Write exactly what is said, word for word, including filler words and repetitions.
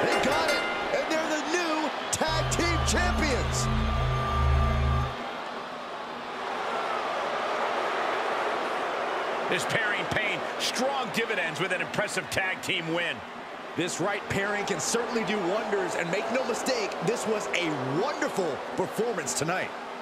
They got it, and they're the new tag team champions. This pairing paying strong dividends with an impressive tag team win. This right pairing can certainly do wonders, and make no mistake, this was a wonderful performance tonight.